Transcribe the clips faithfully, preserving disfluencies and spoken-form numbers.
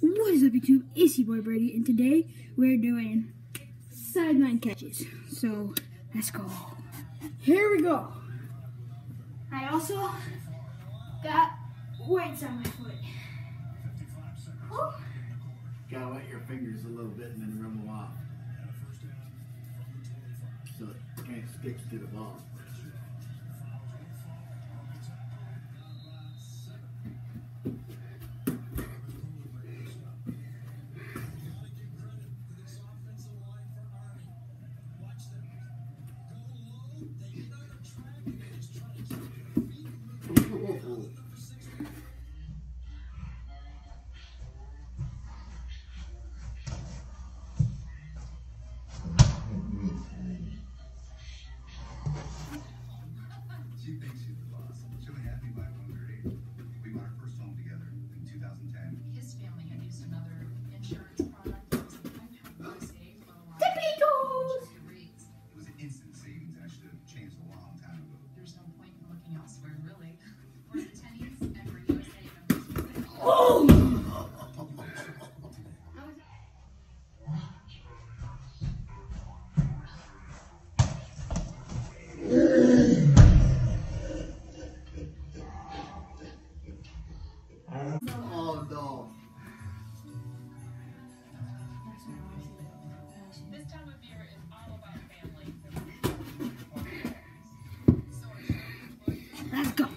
What is up, YouTube? It's your boy Brady, and today we're doing sideline catches. So let's go. Here we go. I also got weights on my foot. Oh. Gotta wet your fingers a little bit and then rub them off, so it can't stick to the ball. She thinks she's the boss. She'll be happy by one grade. We bought our first home together in two thousand ten. His family had used another insurance product. It was a five pound save for a while. Tippy-toes! It was an instant savings, and I should have changed a long time ago. There's no point in looking elsewhere, really. For the tennies and for U S A members. Oh! Oh no. This time of year is all about family. Let's go.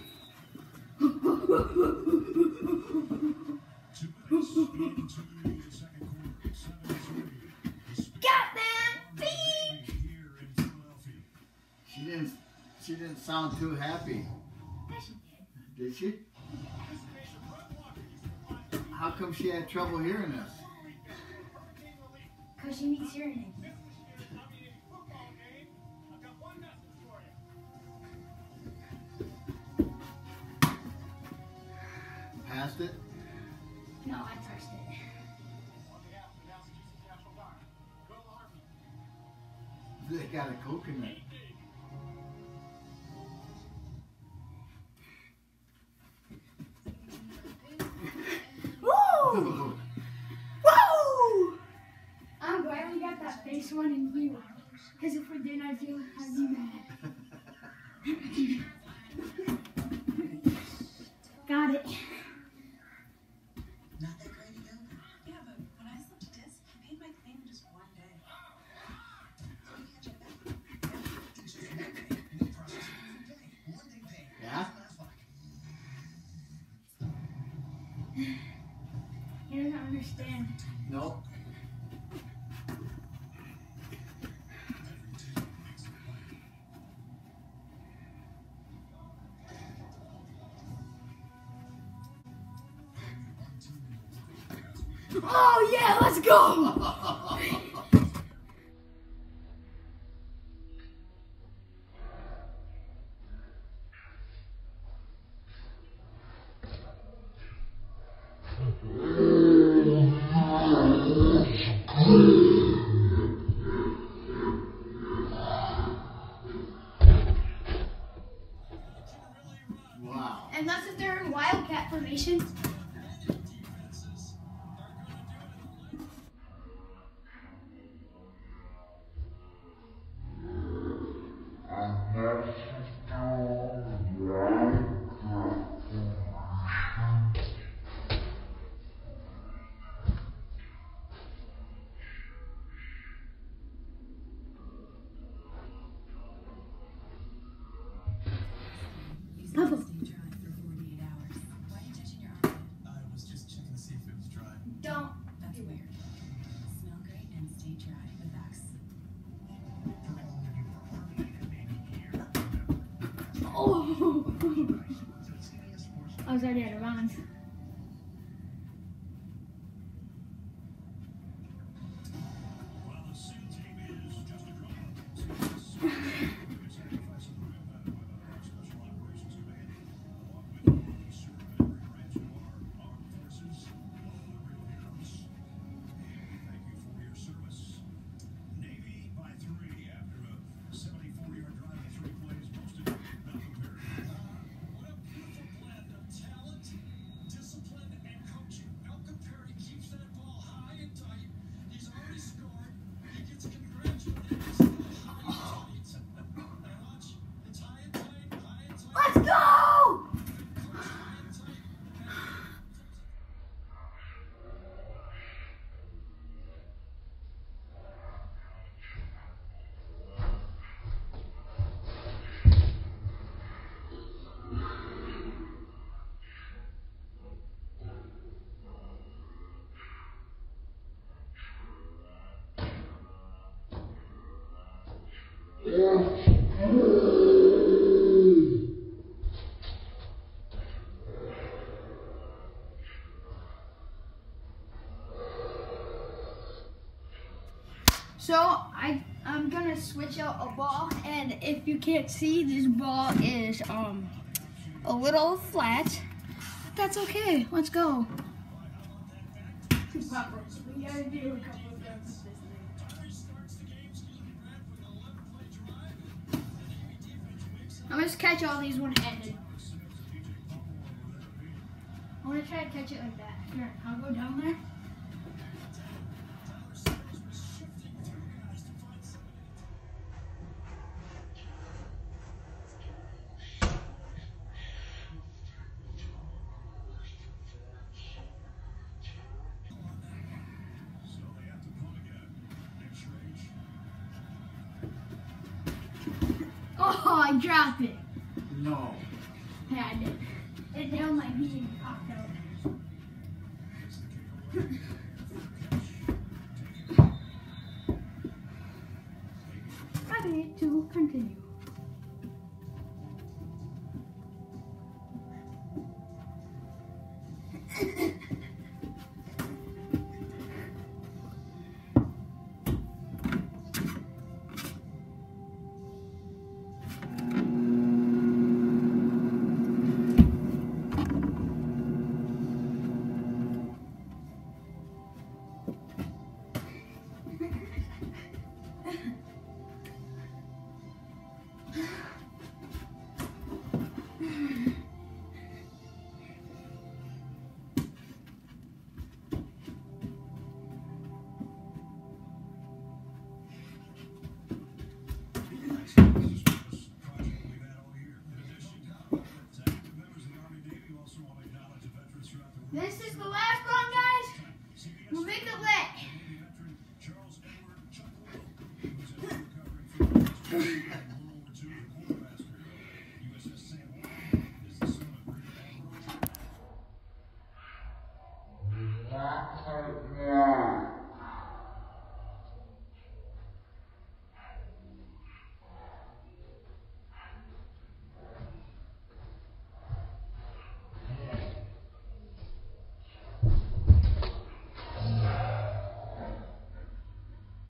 Got that beat. She didn't. She didn't sound too happy. Yes, she did. Did she? How come she had trouble hearing us? Because she needs hearing aids. Passed it? No, I touched it. They got a coconut. Woo! Woo! I'm glad we got that face one in view. Because if we didn't, I feel I'd be mad. Got it. Not that great a yoga. Yeah, but when I slipped a disc, I made my claim in just one day. Yeah? He doesn't understand. No. Oh yeah, let's go! Wow. And that's if they're in wildcat formation. Papa. Don't. That's weird. Smell great and stay dry with Axe. Oh! I was already out of bounds. So I I'm gonna switch out a ball, and if you can't see, this ball is um a little flat. That's okay. Let's go. Two pop-ups. We gotta do a couple of them. I'm gonna catch all these one-handed. I wanna try to catch it like that. Here, I'll go down there. Oh, I dropped it. No. Yeah, I did. It held my knee and popped out. Okay, to continue. This is the last one, guys. We'll make it lit. Yeah.